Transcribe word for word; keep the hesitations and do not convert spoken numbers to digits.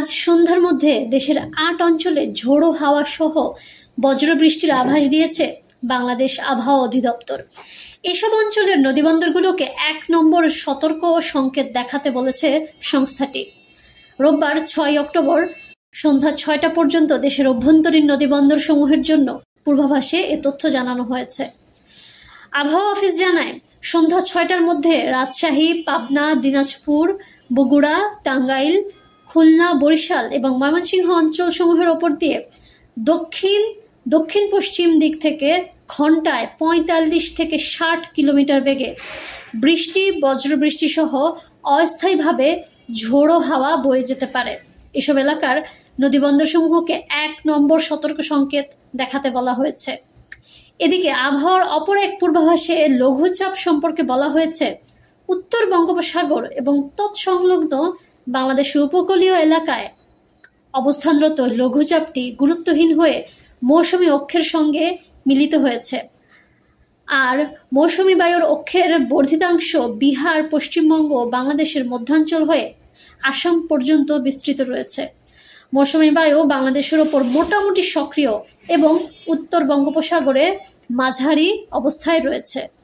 সন্ধ্যার মধ্যে দেশের আট অঞ্চলে ঝোড়ো হাওয়া সহ বজ্রবৃষ্টির আভাস দিয়েছে বাংলাদেশ আবহাওয়া অধিদপ্তর। এসব অঞ্চলের নদীবন্দরগুলোকে এক নম্বর সতর্ক সংকেত দেখাতে বলেছে সংস্থাটি। রোববার ছয় অক্টোবর সন্ধ্যা ছয়টা পর্যন্ত দেশের অভ্যন্তরীণ নদীবন্দর সমূহের জন্য পূর্বাভাসে এ তথ্য জানানো হয়েছে। আবহাওয়া অফিস জানায়, সন্ধ্যা ছয়টার মধ্যে রাজশাহী, পাবনা, দিনাজপুর, বগুড়া, টাঙ্গাইল, খুলনা, বরিশাল এবং ময়মনসিংহ অঞ্চলসমূহের ওপর দিয়ে দক্ষিণ দক্ষিণ পশ্চিম দিক থেকে ঘন্টায় পঁয়তাল্লিশ থেকে ষাট কিলোমিটার বেগে বৃষ্টি, বজ্রবৃষ্টি সহ অস্থায়ীভাবে ঝোড়ো হাওয়া বয়ে যেতে পারে। এসব এলাকার নদীবন্দরসমূহকে এক নম্বর সতর্ক সংকেত দেখাতে বলা হয়েছে। এদিকে আবহাওয়ার অপর এক পূর্বাভাসে লঘুচাপ সম্পর্কে বলা হয়েছে, উত্তর বঙ্গোপসাগর এবং তৎসংলগ্ন বাংলাদেশের উপকূলীয় এলাকায় অবস্থানরত লঘুচাপটি গুরুত্বহীন হয়ে মৌসুমী অক্ষের সঙ্গে মিলিত হয়েছে। আর মৌসুমী বায়ুর অক্ষের বর্ধিতাংশ বিহার, পশ্চিমবঙ্গ ও বাংলাদেশের মধ্যাঞ্চল হয়ে আসাম পর্যন্ত বিস্তৃত রয়েছে। মৌসুমী বায়ু বাংলাদেশের ওপর মোটামুটি সক্রিয় এবং উত্তর বঙ্গোপসাগরে মাঝারি অবস্থায় রয়েছে।